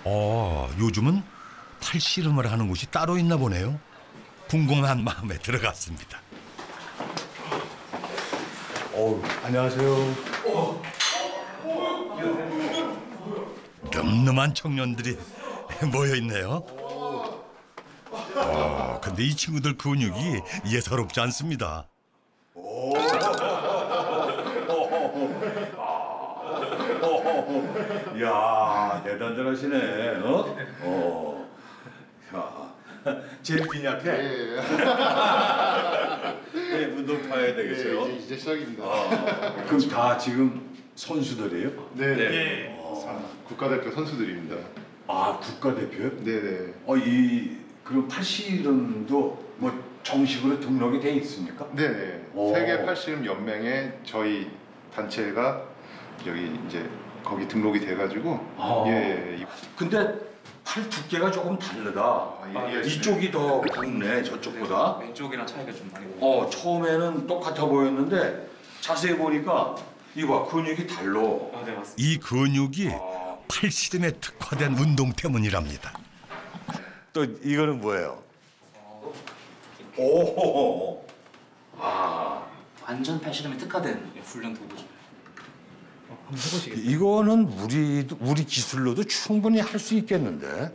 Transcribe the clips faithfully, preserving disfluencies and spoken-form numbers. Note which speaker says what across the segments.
Speaker 1: 어, 요즘은 팔씨름을 하는 곳이 따로 있나 보네요. 궁금한 마음에 들어갔습니다.
Speaker 2: 어, 안녕하세요.
Speaker 1: 늠름한 청년들이 모여 있네요. 어, 근데 이 친구들 근육이 예사롭지 않습니다.
Speaker 2: 오. 야, 대단하시네. 어? 어. 야, 제일 빈약해.
Speaker 3: 예.
Speaker 2: 네, 운동 타야 되겠어요.
Speaker 3: 네, 이제, 이제 시작입니다.
Speaker 2: 아, 그럼 다 지금 선수들이에요?
Speaker 3: 네, 네.
Speaker 4: 네.
Speaker 3: 어. 국가대표 선수들입니다.
Speaker 2: 아, 국가대표요?
Speaker 3: 네, 네.
Speaker 2: 어, 이 그럼 팔씨름도 뭐 정식으로 등록이 돼 있습니까?
Speaker 3: 네, 네.
Speaker 2: 오.
Speaker 3: 세계 팔씨름 연맹에 저희 단체가 여기 이제 거기 등록이 돼가지고.
Speaker 2: 아.
Speaker 3: 예, 예.
Speaker 2: 근데 팔 두께가 조금 다르다.
Speaker 3: 아, 예,
Speaker 2: 이쪽이 더 굵네, 저쪽보다.
Speaker 4: 왼쪽이랑 차이가 좀 많이 나요.
Speaker 2: 어, 처음에는 똑같아 보였는데 자세히 보니까 이거 봐, 근육이 달라.
Speaker 4: 아, 네, 맞습니다.
Speaker 1: 이 근육이
Speaker 2: 아.
Speaker 1: 팔씨름에 특화된 운동 때문이랍니다.
Speaker 2: 또 이거는 뭐예요? 오, 아,
Speaker 4: 완전 팔씨름에 특화된 훈련 도구죠. 어, 한번 해보시겠어요?
Speaker 2: 이거는 우리 우리 기술로도 충분히 할 수 있겠는데.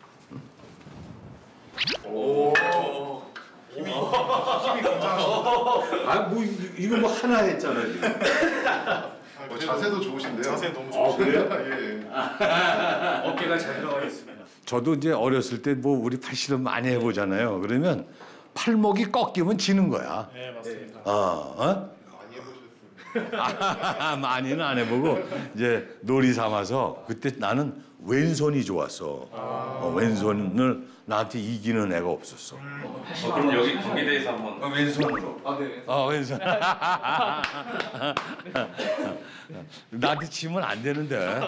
Speaker 4: 오.
Speaker 3: 힘이 굉장하시다.
Speaker 2: 아, 뭐 이거 뭐 하나 했잖아 지금.
Speaker 3: 뭐 자세도 좋으신데요.
Speaker 4: 자세 너무
Speaker 2: 아, 그래요?
Speaker 3: 예.
Speaker 4: 어깨가 잘 들어가 있습니다.
Speaker 2: 저도 이제 어렸을 때 뭐 우리 팔씨름 많이 해보잖아요. 그러면 팔목이 꺾이면 지는 거야.
Speaker 4: 네, 맞습니다.
Speaker 2: 어, 어?
Speaker 3: 많이 해보셨습니다.
Speaker 2: 아, 많이는 안 해보고 이제 놀이 삼아서 그때 나는 왼손이 좋았어. 어, 왼손을 나한테 이기는 애가 없었어.
Speaker 4: 어, 그럼 여기 경기대에서 한번.
Speaker 2: 어, 왼손으로.
Speaker 4: 아, 네.
Speaker 2: 어, 왼손. 나한테 치면 안 되는데.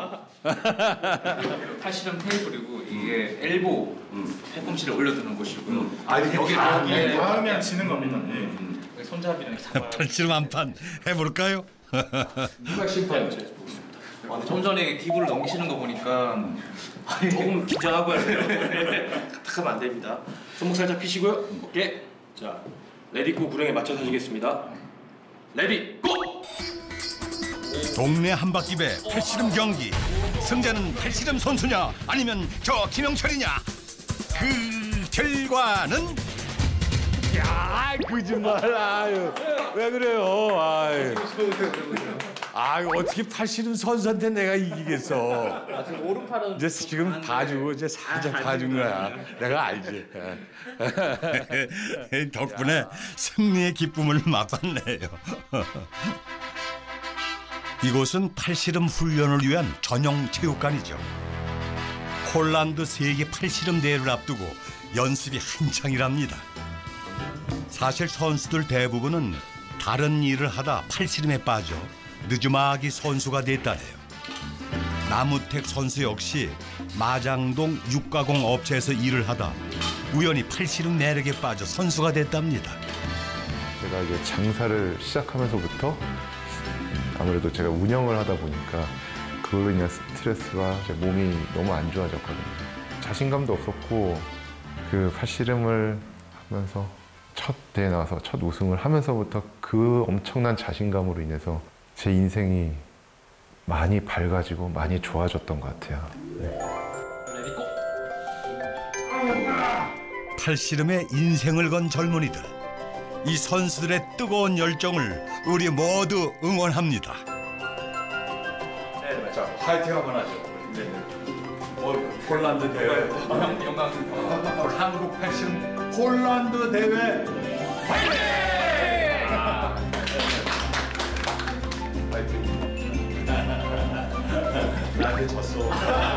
Speaker 4: 팔씨름 테이블이고 이게 엘보 팔꿈치를 올려두는 곳이고요.
Speaker 2: 음. 아, 이렇게
Speaker 4: 여기
Speaker 2: 다
Speaker 4: 여기
Speaker 2: 하면
Speaker 4: 닿으면 지는 겁니다. 네. 여기 손잡이랑 이렇게 잡아요.
Speaker 1: 팔씨름 한 판 해볼까요?
Speaker 2: 누가 심판?
Speaker 4: 아, 근데 좀 전에 기구를 넘기시는 거 보니까 조금 긴장하고 하세요.
Speaker 5: 탁하면 안 됩니다. 손목 살짝 피시고요. 오케이. 자, 레디고 구령에 맞춰서 하시겠습니다. 레디 고!
Speaker 1: 동네 한바퀴배 팔씨름 경기. 승자는 팔씨름 선수냐 아니면 저 김영철이냐. 그 결과는
Speaker 2: 야, 거짓말. 아유, 왜 그래요? 아유. 아유, 어떻게 팔씨름 선수한테 내가 이기겠어.
Speaker 5: 아, 지금 오른팔은
Speaker 2: 이제 지금 봐주고 이제 살짝 봐준 거야. 내가 알지.
Speaker 1: 덕분에 승리의 기쁨을 맛봤네요. 이곳은 팔씨름 훈련을 위한 전용 체육관이죠. 폴란드 세계 팔씨름 대회를 앞두고 연습이 한창이랍니다. 사실 선수들 대부분은 다른 일을 하다 팔씨름에 빠져 늦지막이 선수가 됐다네요. 남우택 선수 역시 마장동 육가공 업체에서 일을 하다 우연히 팔씨름 매력에 빠져 선수가 됐답니다.
Speaker 6: 제가 이제 장사를 시작하면서부터 아무래도 제가 운영을 하다 보니까 그걸로 인한 스트레스가 제 몸이 너무 안 좋아졌거든요. 자신감도 없었고 그 팔씨름을 하면서 첫 대회 나와서 첫 우승을 하면서부터 그 엄청난 자신감으로 인해서 제 인생이 많이 밝아지고 많이 좋아졌던 것 같아요. 네.
Speaker 4: 레디 고!
Speaker 1: 팔씨름에 인생을 건 젊은이들. 이 선수들의 뜨거운 열정을 우리 모두 응원합니다.
Speaker 2: 네, 자, 화이팅 한번 하죠. 네. 어, 폴란드 대회.
Speaker 4: 영광입니다.
Speaker 2: 한국 팔씨름 폴란드 대회. 화이팅! 화이팅. 나한테 졌어.